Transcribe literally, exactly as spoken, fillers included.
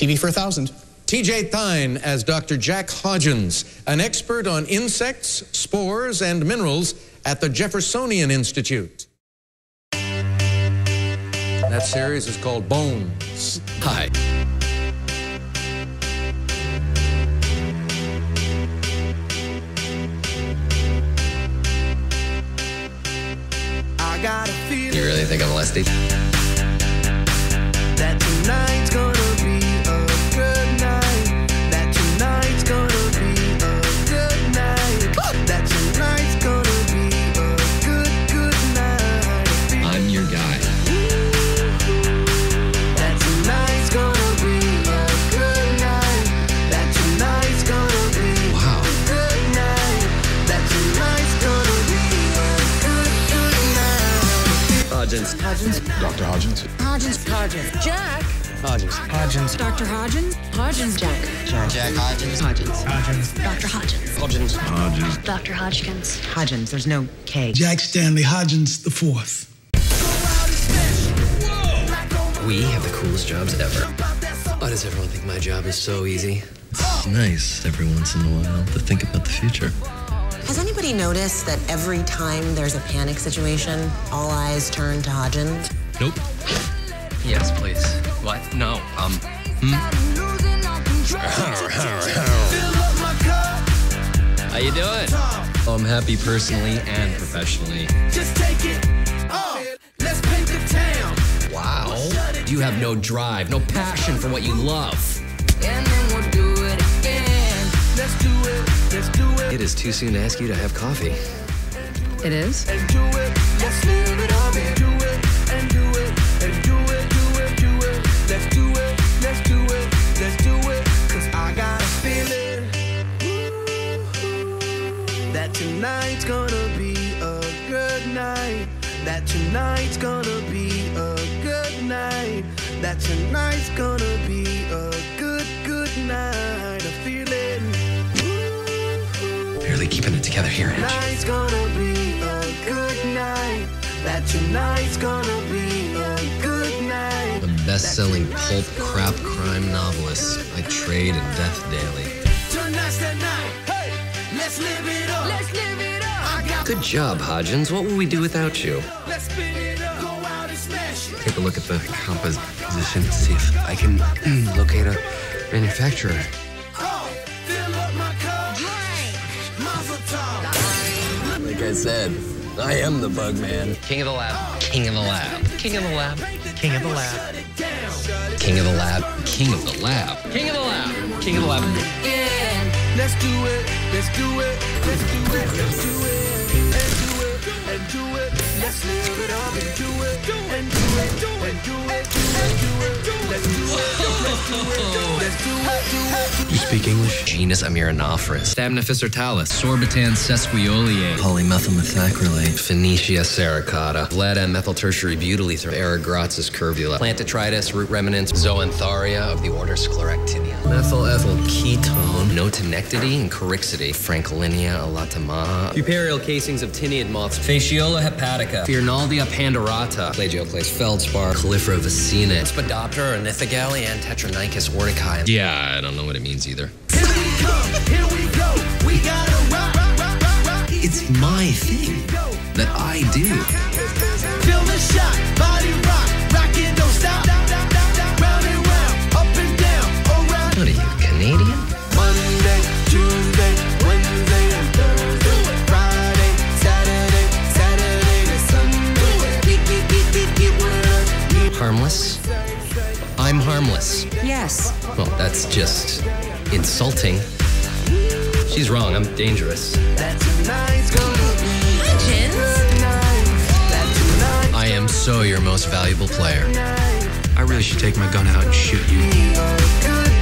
T V for a thousand. T J Thyne as Doctor Jack Hodgins, an expert on insects, spores, and minerals at the Jeffersonian Institute. That series is called Bones. Hi. I got a feeling. You really think I'm Leslie? That tonight's gonna be a good night. That tonight's gonna be a good night. That tonight's gonna be a good, good night. I'm your guy. That tonight's gonna be a good night. That tonight's gonna be Wow. a good night. That tonight's gonna be a good, good night. Hodgins. Hodgins. Doctor Hodgins. Hodgins. Hodgins. Jack. Hodgins. Hodgins. Doctor Hodgins. Hodgins. Jack. Jack. Jack Hodgins. Hodgins. Hodgins. Doctor Hodgins. Hodgins. Hodgins. Doctor Hodgkins. Hodgins. There's no K. Jack Stanley Hodgins the fourth. We have the coolest jobs ever. Why does everyone think my job is so easy? It's nice every once in a while to think about the future. Has anybody noticed that every time there's a panic situation, all eyes turn to Hodgins? Nope. Yes, please. What? No. Um. Hmm? How you doing? Oh, I'm happy personally and professionally. Just take it off. Let's paint the town. Wow. You have no drive, no passion for what you love. And then we'll do it again. Let's do it. Let's do it. It is too soon to ask you to have coffee. It is? And do it. Let's live it up and do it. And do it. And do it. Do it. Do it. Let's do it. Let's do it. Let's do it. Cause I got a feeling that tonight's gonna be a good night. That tonight's gonna be a good night. That tonight's gonna be a good, good night. A feeling. Barely keeping it together here, Ange. Tonight's gonna be a good night. That tonight's gonna be a good night. The best-selling pulp crap crime novelist. I trade in death daily. Tonight's the night. Hey, let's live it up. Let's live it up. I got. Good job, Hodgins. What would we do without you? Let's spin it up. Go out and smash it. Take a look at the composition, see if I can locate a manufacturer. Oh, fill up my cup. Drink. Mazel tov. Like I said, I am the bug man. King of the lab. King of the lab. King of the lab. King of the lab. King of the lab. King of the lab. King of the lab. King of the lab. Yeah. Let's do it. Let's do it. Let's do it. Let's do it. And do it. And do it. Let's live it up and do it. And do it. And do it. And do it. Let's do it. Let's do it. Let's do it. Do it. You speak English? Genus Amiranophorus. Stamnophis ortalis. Sorbitan sesquioliate. Polymethylmethacrylate. Phoenicia sericata. Lead and methyl tertiary butyl ether. Aragratzus curvula. Plantitritis, root remnants. Zoantharia of the order Scleractinia. Methyl ethyl ketone. Notonectidine and Corixity. Franklinia alatamaha. Puparial casings of tiniid moths. Fasciola hepatica. Furnaldia pandorata. Plagioclase feldspar. Califera vicina. Spodoptera ornithogalli and Tetranychus orticai. Yeah, I don't know what it means either. Here we come. Here we go. We gotta rock, rock, rock, rock, rock. It's my thing that I do. Feel the shot. Body rock. Rock it, don't stop. Round and round. Up and down. Around. What are you, Canadian? Monday, Tuesday, Wednesday, and Thursday. Friday, Saturday, Saturday to Sunday. Beat, beat, beat, beat, beat with us. Harmless? I'm harmless. Yes. Well, that's just insulting. She's wrong. I'm dangerous. That tonight's gonna be a good night. That tonight's I am so your most valuable player. night. I really should take my gun out and shoot you. Be a good